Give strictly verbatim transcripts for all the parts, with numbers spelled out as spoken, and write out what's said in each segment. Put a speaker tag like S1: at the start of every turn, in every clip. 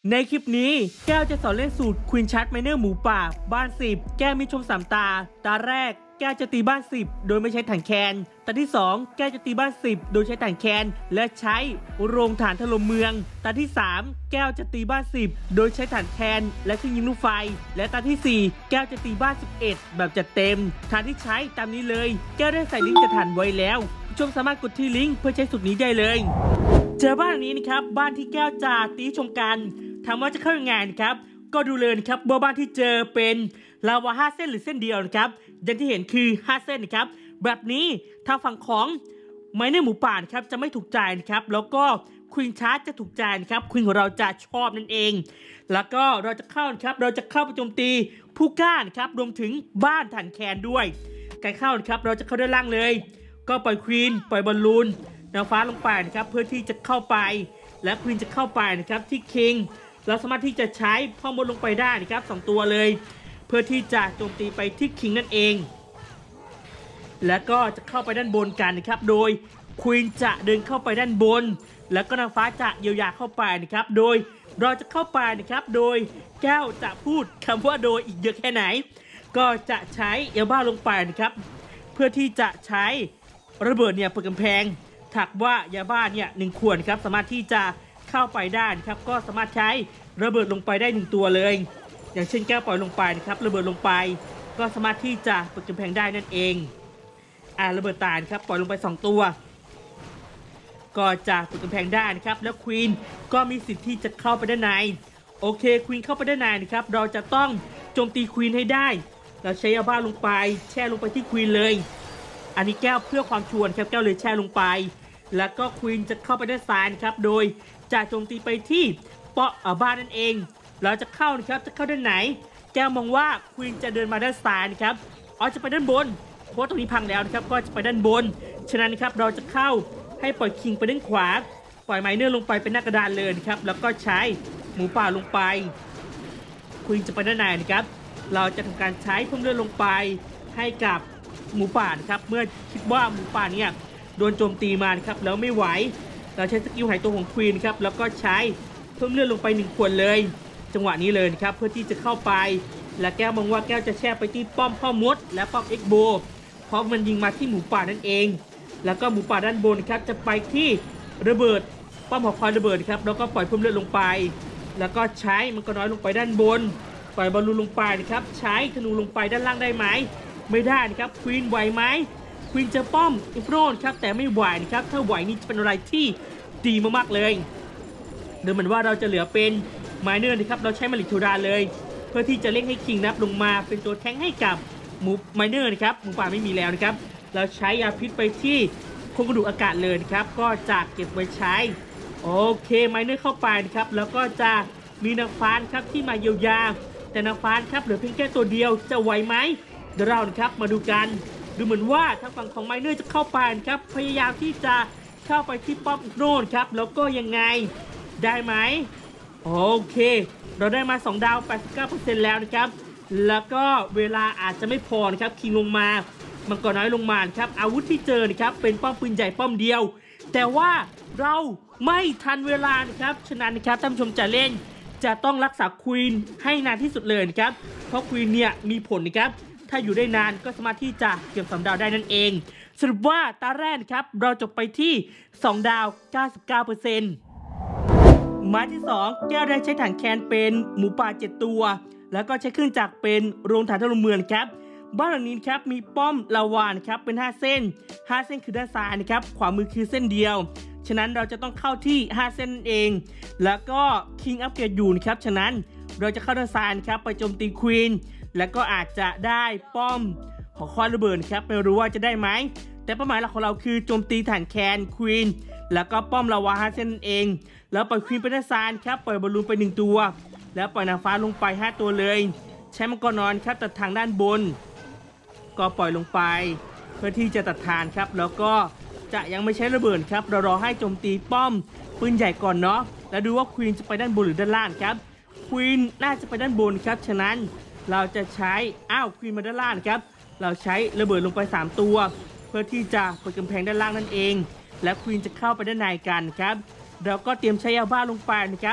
S1: ในคลิปนี้แก้วจะสอนเล่นสูตรควีนชัดไมเนอร์หมูป่าบ้านสิบแก้วมีชมสามตาตาแรกแก้วจะตีบ้านสิบโดยไม่ใช้ถังแคนตาที่สองแก้วจะตีบ้านสิบโดยใช้ถังแคนและใช้โรงฐานถล่มเมืองตาที่สามแก้วจะตีบ้านสิบโดยใช้ถังแคนและเครื่องยิงลูกไฟและตาที่สี่แก้วจะตีบ้านสิบเอ็ดแบบจัดเต็มฐานที่ใช้ตามนี้เลยแก้วได้ใส่ลิงก์จัดฐานไว้แล้วผู้ชมสามารถกดที่ลิงก์เพื่อใช้สูตรนี้ได้เลยเจอบ้านนี้นะครับบ้านที่แก้วจะตีชมกันถามว่าจะเข้ายังไงนะครับก็ดูเลยนะครับว่าบ้านที่เจอเป็นลาวาห้าเส้นหรือเส้นเดียวนะครับอย่างที่เห็นคือห้าเส้นนะครับแบบนี้ทางฝั่งของไมเนอร์หมูป่าครับจะไม่ถูกใจนะครับแล้วก็ควีนชาร์จจะถูกใจนะครับควีนของเราจะชอบนั่นเองแล้วก็เราจะเข้านะครับเราจะเข้าไปโจมตีผู้กล้านะครับรวมถึงบ้านฐานแคนด้วยการเข้านะครับเราจะเข้าด้านล่างเลยก็ปล่อยควีนปล่อยบอลลูนนางฟ้าลงไปนะครับเพื่อที่จะเข้าไปและควีนจะเข้าไปนะครับที่คิงเราสามารถที่จะใช้พ่อมดลงไปได้นะครับสองตัวเลยเพื่อที่จะโจมตีไปที่คิงนั่นเองแล้วก็จะเข้าไปด้านบนกันนะครับโดยควีนจะเดินเข้าไปด้านบนแล้วก็นางฟ้าจะเยียวยาเข้าไปนะครับโดยเราจะเข้าไปนะครับโดยแก้วจะพูดคำว่าโดยอีกเยอะแค่ไหนก็จะใช้เอลบ้าลงไปนะครับเพื่อที่จะใช้ระเบิดเนี่ยเปิดกำแพงถักว่ายาบ้าเนี่ยหนึ่งขวดครับสามารถที่จะเข้าไปได้นะครับก็สามารถใช้ระเบิดลงไปได้หนึ่งตัวเลยอย่างเช่นแก้วปล่อยลงไปนะครับระเบิดลงไปก็สามารถที่จะเปิดกำแพงได้นั่นเองอ่าระเบิดตายนะครับปล่อยลงไปสองตัวก็จะเปิดกำแพงได้นะครับแล้วควีนก็มีสิทธิ์ที่จะเข้าไปด้านในโอเคควีนเข้าไปด้านในนะครับเราจะต้องโจมตีควีนให้ได้เราใช้ยาบ้าลงไปแช่ลงไปที่ควีนเลยอันนี้แก้วเพื่อความชัวร์ครับแก้วเลยแช่ลงไปแล้วก็ควีนจะเข้าไปด้านซ้ายนะครับโดยจะโจมตีไปที่เปาะบ้านนั่นเองเราจะเข้านะครับจะเข้าด้านไหนแก้วมองว่าควีนจะเดินมาด้านซ้ายนะครับอ๋อจะไปด้านบนเพราะตรงนี้พังแล้วนะครับก็จะไปด้านบนฉะนั้นนะครับเราจะเข้าให้ปล่อยคิงไปด้านขวาปล่อยไมเนอร์ลงไปเป็นหน้ากระดานเลยนะครับแล้วก็ใช้หมูป่าลงไปควีนจะไปด้านในนะครับเราจะทำการใช้เพิ่มเลือดลงไปให้กับหมูป่านะครับเมื่อคิดว่าหมูป่าเนี่ยโดนโจมตีมานะครับแล้วไม่ไหวเราใช้สกิลหายตัวของควีนครับแล้วก็ใช้เพิ่มเลือดลงไปหนึ่งขวดเลยจังหวะนี้เลยนะครับเพื่อที่จะเข้าไปและแก้วมองว่าแก้วจะแช่ไปที่ป้อมพ่อมดและป้อมเอ็กโบเพราะมันยิงมาที่หมูป่านั่นเองแล้วก็หมูป่าด้านบนครับจะไปที่ระเบิดป้อมหอคอยระเบิดครับแล้วก็ปล่อยเพิ่มเลือดลงไปแล้วก็ใช้มันก็น้อยลงไปด้านบนปล่อยบอลลูนลงไปนะครับใช้ธนูลงไปด้านล่างได้ไหมไม่ได้นะครับควีนไหวไหมควีนจะป้อมอิฟโรนครับแต่ไม่ไหวนะครับถ้าไหวนี่จะเป็นอะไรที่ดีมากๆเลยเดี๋ยวเหมือนว่าเราจะเหลือเป็นไมเนอร์นะครับเราใช้มาริโทดาเลยเพื่อที่จะเล่งให้คิงนับลงมาเป็นตัวแทงให้กับหมูไมเนอร์นะครับหมูป่าไม่มีแล้วนะครับเราใช้ยาพิษไปที่โครงกระดูกอากาศเลยนะครับก็จะเก็บไว้ใช้โอเคไมเนอร์เข้าไปนะครับแล้วก็จะมีนางฟ้าครับที่มาเยียวยาแต่นางฟ้าครับเหลือเพียงแค่ตัวเดียวจะไหวไหมเดี๋ยวเรานะครับมาดูกันดูเหมือนว่าทางฝั่งของไมเนอร์จะเข้าไปครับพยายามที่จะเข้าไปที่ป้อมโน่นครับแล้วก็ยังไงได้ไหมโอเคเราได้มาสองดาว แปดสิบเก้าเปอร์เซ็นต์ แล้วนะครับแล้วก็เวลาอาจจะไม่พอนะครับคิงลงมามันก็น้อยลงมาครับอาวุธที่เจอนะครับเป็นป้อมปืนใหญ่ป้อมเดียวแต่ว่าเราไม่ทันเวลานะครับฉะนั้นนะครับท่านผู้ชมจะเล่นจะต้องรักษาควีนให้นานที่สุดเลยนะครับเพราะควีนเนี่ยมีผลนะครับถ้าอยู่ได้นานก็สามารถที่จะเก็บสามดาวได้นั่นเองสรุปว่าตาแรกครับเราจบไปที่สองดาว เก้าสิบเก้าเปอร์เซ็นต์ หมายที่สองแก้วได้ใช้ถังแคนเป็นหมูป่าเจ็ดตัวแล้วก็ใช้เครื่องจักรเป็นโรงฐานถล่มเมืองครับบ้านหลังนี้ครับมีป้อมลาวานะครับเป็นห้าเส้นห้าเส้นคือด้านซ้ายนะครับขวามือคือเส้นเดียวฉะนั้นเราจะต้องเข้าที่ห้าเส้นนั่นเองแล้วก็คิงอัปเกรดอยู่นะครับฉะนั้นเราจะเข้าด้านซ้ายนะครับไปโจมตีควีนแล้วก็อาจจะได้ป้อมหอคอยระเบิดครับไม่รู้ว่าจะได้ไหมแต่เป้าหมายหลักของเราคือโจมตีฐานแคนควีนแล้วก็ป้อมลาวาห้าเส้นนั่นเองแล้วปล่อยควีนไปด้านซ้ายครับปล่อยบอลลูนไปหนึ่งตัวแล้วปล่อยนางฟ้าลงไปห้าตัวเลยใช้มังกรนอนครับตัดทางด้านบนก็ปล่อยลงไปเพื่อที่จะตัดทานครับแล้วก็จะยังไม่ใช้ระเบิดครับเรารอให้โจมตีป้อมปืนใหญ่ก่อนเนาะแล้วดูว่าควีนจะไปด้านบนหรือด้านล่างครับควีนน่าจะไปด้านบนครับฉะนั้นเราจะใช้อ้าวควีนมาด้านล่างครับเราใช้ระเบิดลงไปสามตัวเพื่อที่จะเปิดกำแพงด้านล่างนั่นเองและควีนจะเข้าไปด้านในกันครับเราก็เตรียมใช้ยาบ้าลงไปนะครับ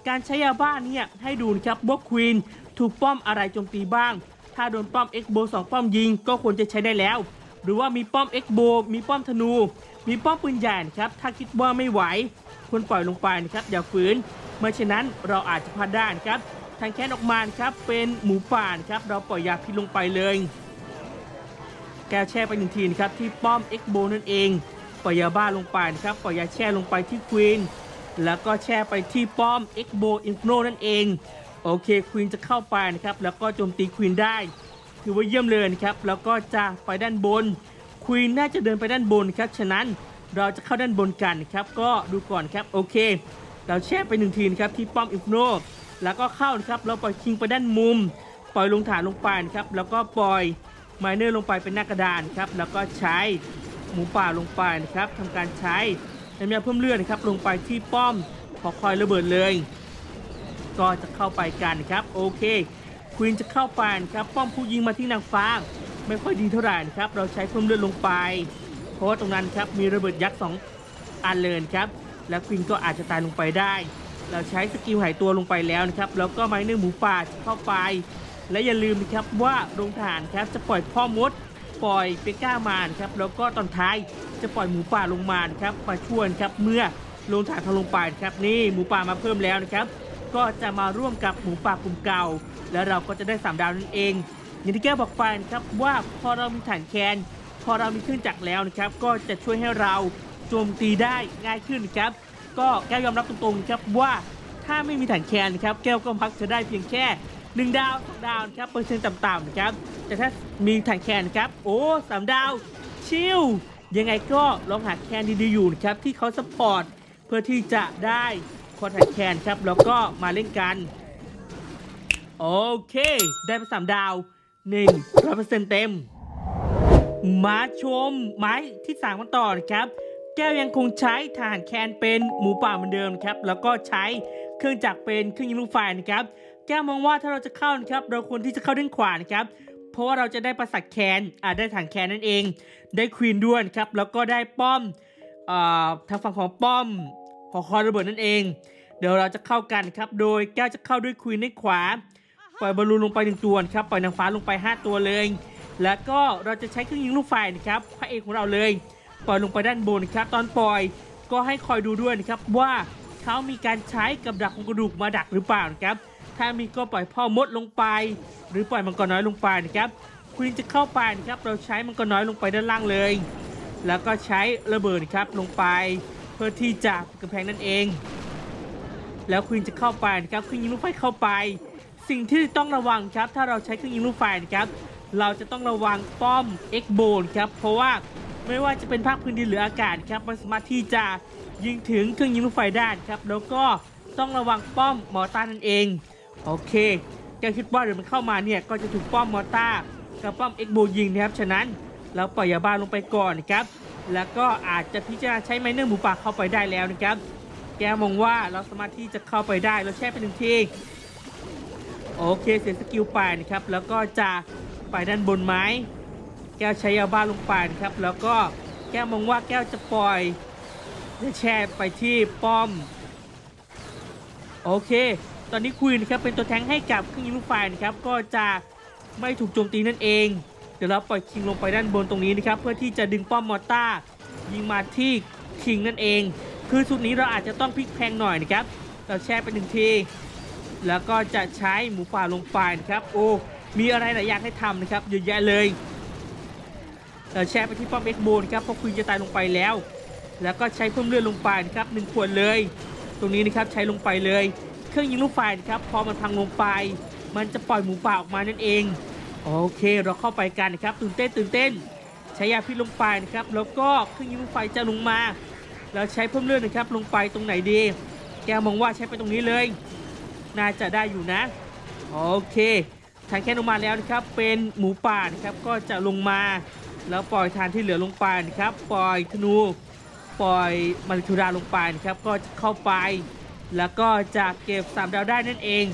S1: การใช้ยาบ้าเนี่ยให้ดูนะครับว่าควีนถูกป้อมอะไรโจมตีบ้างถ้าโดนป้อมเอ็กโบสองป้อมยิงก็ควรจะใช้ได้แล้วหรือว่ามีป้อมเอ็กโบมีป้อมธนูมีป้อมปืนใหญ่นะครับถ้าคิดว่าไม่ไหวควรปล่อยลงไปนะครับอย่าฝืนไม่เช่นนั้นเราอาจจะพลาดได้นะครับทางแค้นออกมาครับเป็นหมูป่าครับเราปล่อยยาพิษลงไปเลยแก้วแช่ไปหนึ่งทีนะครับที่ป้อมเอ็กโบนั่นเองปล่อยยาบ้าลงไปนะครับปล่อยยาแช่ลงไปที่ควีนแล้วก็แช่ไปที่ป้อมเอ็กโบอินโนนั่นเองโอเคควีนจะเข้าไปนะครับแล้วก็โจมตีควีนได้ถือว่าเยี่ยมเลยนะครับแล้วก็จะไปด้านบนควีนน่าจะเดินไปด้านบนครับฉะนั้นเราจะเข้าด้านบนกันนะครับก็ดูก่อนครับโอเคเราแช่ไปหนึ่งทีนะครับที่ป้อมอินโนแล้วก็เข้านะครับเราปล่อยคิงไปด้านมุมปล่อยลงฐานลงไปนะครับแล้วก็ปล่อยไมเนอร์ลงไปเป็นหน้ากระดานครับแล้วก็ใช้หมูป่าลงไปนะครับทำการใช้น้ำยาเพิ่มเลือดนะครับลงไปที่ป้อมขอคอยระเบิดเลยก็จะเข้าไปกันครับโอเคควีนจะเข้าไปครับป้อมผู้ยิงมาที่นางฟ้าไม่ค่อยดีเท่าไหร่นะครับเราใช้เพิ่มเลือดลงไปเพราะว่าตรงนั้นครับมีระเบิดยักษ์สองอันเลยครับและควีนก็อาจจะตายลงไปได้เราใช้สกิลหายตัวลงไปแล้วนะครับแล้วก็ไมเนอร์หมูป่าจะเข้าไปและอย่าลืมนะครับว่าโรงทหารครับจะปล่อยพ่อมดปล่อยเปก้ามาครับแล้วก็ตอนท้ายจะปล่อยหมูป่าลงมาครับมาช่วยครับเมื่อโรงทหารทะลงไปครับนี่หมูป่ามาเพิ่มแล้วนะครับก็จะมาร่วมกับหมูป่ากลุ่มเก่าแล้วเราก็จะได้สามดาวนั่นเองอย่างที่แก้วบอกไปครับว่าพอเรามีฐานแคนพอเรามีเครื่องจักรแล้วนะครับก็จะช่วยให้เราโจมตีได้ง่ายขึ้นครับก็แก้วยอมรับตรงๆครับว่าถ้าไม่มีฐานแคนครับแก้วก็มักจะได้เพียงแค่หนึ่งดาวสองดาวครับเปอร์เซ็นต์ต่ำๆนะครับแต่ถ้ามีฐานแคนครับโอ้สามดาวชิลยังไงก็ลองหาแคนดีๆอยู่นะครับที่เขาซัพพอร์ตเพื่อที่จะได้คอนแทคแคนครับแล้วก็มาเล่นกันโอเคได้ไปสามดาวหนึ่งร้อยเปอร์เซ็นต์เต็มมาชมไม้ที่สามกันต่อนะครับแก้วยังคงใช้ทหารแคนเป็นหมูป่าเหมือนเดิมครับแล้วก็ใช้เครื่องจักรเป็นเครื่องยิงลูกไฟนะครับแก้วมองว่าถ้าเราจะเข้านะครับเราควรที่จะเข้าด้านขวานะครับเพราะว่าเราจะได้ประสักแคนอ่าได้ถังแคนนั่นเองได้ควีนด้วยครับแล้วก็ได้ป้อมอ่าทางฝั่งของป้อมหอคอยระเบิดนั่นเองเดี๋ยวเราจะเข้ากันครับโดยแก้วจะเข้าด้วยควีนด้านขวาปล่อยบอลลูนลงไปหนึ่งตัวครับปล่อยนางฟ้าลงไปห้าตัวเลยแล้วก็เราจะใช้เครื่องยิงลูกไฟนะครับพระเอกของเราเลยปล่อยลงไปด้านบนครับตอนปล่อยก็ให้คอยดูด้วยนะครับว่าเขามีการใช้กับดักของกระดูกมาดักหรือเปล่านะครับถ้ามีก็ปล่อยพ่อมดลงไปหรือปล่อยมังกรน้อยลงไปนะครับควีนจะเข้าไปนะครับเราใช้มังกรน้อยลงไปด้านล่างเลยแล้วก็ใช้ระเบิดครับลงไปเพื่อที่จะกำแพงนั่นเองแล้วควีนจะเข้าไปนะครับเครื่องยิงลูกไฟเข้าไปสิ่งที่ต้องระวังครับถ้าเราใช้เครื่องยิงลูกไฟนะครับเราจะต้องระวังป้อมเอ็กโบนครับเพราะว่าไม่ว่าจะเป็นภาคพื้นดินหรืออากาศครับมันสามารถที่จะยิงถึงเครื่องยิงลูกไฟได้ครับแล้วก็ต้องระวังป้อมมอต้านั่นเองโอเคแกคิดว่าเดี๋ยวมันเข้ามาเนี่ยก็จะถูกป้อมมอต้ากับป้อมเอ็กโบยิงนะครับฉะนั้นเราปล่อยยาบ้าลงไปก่อนนะครับแล้วก็อาจจะพิจารณาใช้ไมเนอร์หมูป่าเข้าไปได้แล้วนะครับแกมองว่าเราสามารถที่จะเข้าไปได้เราแช่ไปหนึ่งทีโอเคเสียสกิลไปนะครับแล้วก็จะไปด้านบนไม้แก้วใช้ยาบ้าลงไปนะครับแล้วก็แก้วมองว่าแก้วจะปล่อยจะแช่ไปที่ป้อมโอเคตอนนี้ควีนนะครับเป็นตัวแทงให้กับเครื่องยิงลูกไฟนะครับก็จะไม่ถูกโจมตีนั่นเองเดี๋ยวเราปล่อยคิงลงไปด้านบนตรงนี้นะครับเพื่อที่จะดึงป้อมมอต้ายิงมาที่คิงนั่นเองคือสุดนี้เราอาจจะต้องพลิกแพงหน่อยนะครับเราแช่ไปหนึ่งทีแล้วก็จะใช้หมูป่าลงไปนะครับโอ้มีอะไรหลายอย่างให้ทำนะครับเยอะแยะเลยเราแช่ไปที่ป้อมเอ็กโบนครับเพราะควีนจะตายลงไปแล้วแล้วก็ใช้เพิ่มเลือดลงไปนะครับหนึ่งขวดเลยตรงนี้นะครับใช้ลงไปเลยเครื่องยิงลูกไฟนะครับพอมันพังลงไปมันจะปล่อยหมูป่าออกมานั่นเองโอเคเราเข้าไปกันนะครับตื่นเต้นตื่นเต้นใช้ยาพิษลงไปนะครับแล้วก็เครื่องยิงลูกไฟจะลงมาเราใช้เพิ่มเลือดนะครับลงไปตรงไหนดีแกมองว่าใช้ไปตรงนี้เลยน่าจะได้อยู่นะโอเคทางแค่ลงมาแล้วนะครับเป็นหมูป่านะครับก็จะลงมาแล้วปล่อยทานที่เหลือลงไปนะครับปล่อยธนูปล่อยมาริทูราลงไปนะครับก็จะเข้าไปแล้วก็จะเก็บสามดาวได้นั่นเอง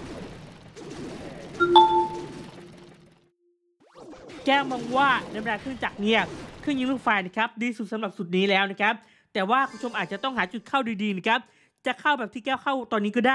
S1: แก้วมองว่าในบรรดาเครื่องจักรเนี่ยเครื่องยิงลูกไฟนะครับดีสุดสำหรับสุดนี้แล้วนะครับแต่ว่าคุณผู้ชมอาจจะต้องหาจุดเข้าดีๆนะครับจะเข้าแบบที่แก้วเข้าตอนนี้ก็ได้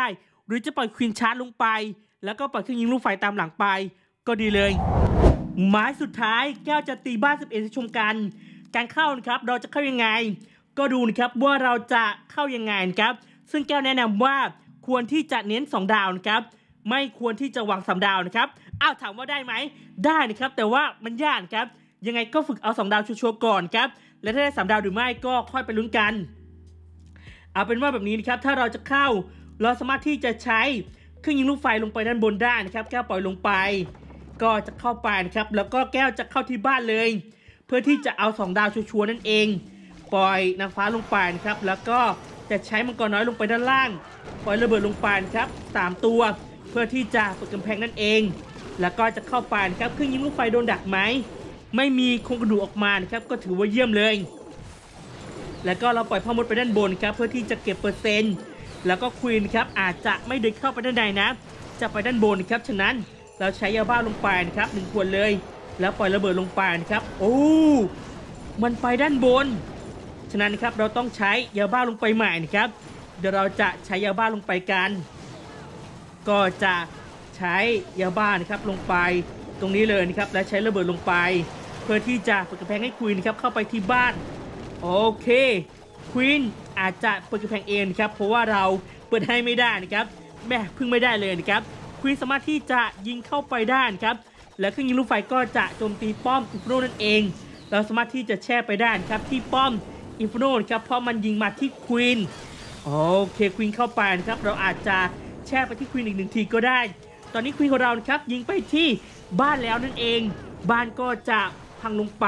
S1: หรือจะปล่อยควีนชาร์จลงไปแล้วก็ปล่อยเครื่องยิงลูกไฟตามหลังไปก็ดีเลยหมายสุดท้ายแก้วจะตีบ้านสิบเอ็ดชมกันการเข้านะครับเราจะเข้ายังไงก็ดูนะครับว่าเราจะเข้ายังไงนะครับซึ่งแก้วแนะนำว่าควรที่จะเน้นสองดาวนะครับไม่ควรที่จะวางสามดาวนะครับอ้าวถามว่าได้ไหมได้นะครับแต่ว่ามันยากครับยังไงก็ฝึกเอาสองดาวชัวร์ๆก่อนครับและถ้าได้สามดาวหรือไม่ก็ค่อยไปลุ้นกันเอาเป็นว่าแบบนี้นะครับถ้าเราจะเข้าเราสามารถที่จะใช้เครื่องยิงลูกไฟลงไปด้านบนได้นะครับแก้วปล่อยลงไปก็จะเข้าไปนะครับแล้วก็แก้วจะเข้าที่บ้านเลยเพื่อที่จะเอาสองดาวชัวร์ๆนั่นเองปล่อยนางฟ้าลงไปนะครับแล้วก็จะใช้มังกรน้อยลงไปด้านล่างปล่อยระเบิดลงไปนะครับสามตัวเพื่อที่จะเปิดกำแพงนั่นเองแล้วก็จะเข้าไปนะครับเครื่องยิงลูกไฟโดนดักไหมไม่มีโครงกระดูกออกมานะครับก็ถือว่าเยี่ยมเลยแล้วก็เราปล่อยพ่อมดไปด้านบนครับเพื่อที่จะเก็บเปอร์เซ็นต์แล้วก็ควีนครับอาจจะไม่เดินเข้าไปด้านในนะจะไปด้านบนครับฉะนั้นเราใช้ยาบ้าลงไปนะครับหนึ่งขวดเลยแล้วปล่อยระเบิดลงไปนะครับโอ้มันไปด้านบนฉะนั้นนะครับเราต้องใช้ยาบ้าลงไปใหม่นะครับเดี๋ยวเราจะใช้ยาบ้าลงไปกันก็จะใช้ยาบ้านะครับลงไปตรงนี้เลยนะครับและใช้ระเบิดลงไปเพื่อที่จะเปิดกำแพงให้ควีนครับเข้าไปที่บ้านโอเคควีนอาจจะเปิดกำแพงเองครับเพราะว่าเราเปิดให้ไม่ได้นะครับแม่พึ่งไม่ได้เลยนะครับควีนสามารถที่จะยิงเข้าไปได้ครับและเครื่องยิงลูกไฟก็จะโจมตีป้อมอินฟิโนนั่นเองเราสามารถที่จะแช่ไปได้ครับที่ป้อมอินฟิโนครับเพราะมันยิงมาที่ควีนโอเคควีนเข้าไปนะครับเราอาจจะแช่ไปที่ควีนอีกหนึ่งทีก็ได้ตอนนี้ควีนของเราครับยิงไปที่บ้านแล้วนั่นเองบ้านก็จะพังลงไป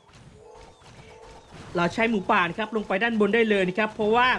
S1: เราใช้หมูป่านะครับลงไปด้านบนได้เลยนะครับเพราะว่า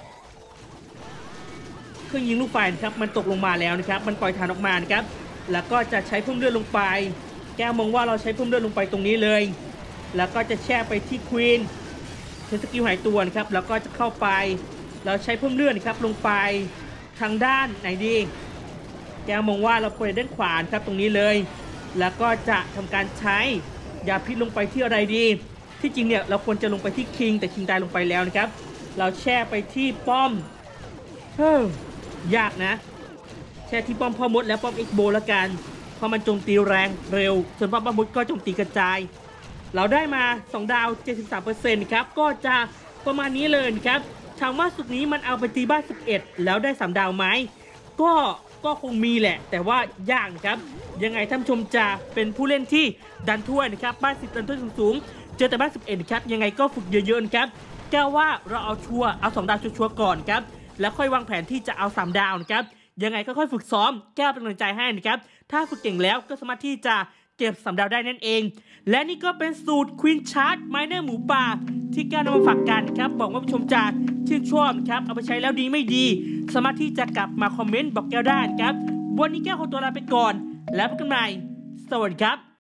S1: เครื่องยิงลูกไฟนะครับมันตกลงมาแล้วนะครับมันปล่อยฐานออกมานะครับแล้วก็จะใช้เพิ่มเลือดลงไปแก้วมองว่าเราใช้เพิ่มเลือดลงไปตรงนี้เลยแล้วก็จะแช่ไปที่ควีนใช้สกิลหายตัวนะครับแล้วก็จะเข้าไปเราใช้เพิ่มเลือดนะครับลงไปทางด้านไหนดีแก้วมองว่าเราควรด้านขวาครับตรงนี้เลยแล้วก็จะทำการใช้ยาพิษลงไปที่อะไรดีที่จริงเนี่ยเราควรจะลงไปที่คิงแต่คิงตายลงไปแล้วนะครับเราแช่ไปที่ป้อมเฮ้ยยากนะแช่ที่ป้อมพ่อมดแล้วป้อมเอ็กโบละกันเพราะมันโจมตีแรงเร็วส่วนป้อมพ่อมดก็โจมตีกระจายเราได้มาสองดาว เจ็ดสิบสามเปอร์เซ็นต์ ครับก็จะประมาณนี้เลยครับถามว่าสุดนี้มันเอาไปตีบ้านสิบเอ็ดแล้วได้สามดาวไหมก็ก็คงมีแหละแต่ว่ายากครับยังไงท่านชมจะเป็นผู้เล่นที่ดันถ้วยนะครับบ้านสิบดันถ้วยสูงๆเจอแต่บ้านสิบเอ็ดครับยังไงก็ฝึกเยอะๆครับแก้วว่าเราเอาชัวร์เอาสองดาวชัวร์ก่อนครับแล้วค่อยวางแผนที่จะเอาสามดาวนะครับยังไงก็ค่อยฝึกซ้อมแก้วเป็นกำลังใจให้นะครับถ้าฝึกเก่งแล้วก็สามารถที่จะเก็บสามดาวได้นั่นเองและนี่ก็เป็นสูตรควีนชาร์จไมเนอร์หมูป่าที่แก้วนำมาฝากกันครับบอกว่าผู้ชมจะชื่นชอบครับเอาไปใช้แล้วดีไม่ดีสามารถที่จะกลับมาคอมเมนต์บอกแก้วได้ครับวันนี้แก้วขอตัวลาไปก่อนแล้วพบกันใหม่สวัสดีครับ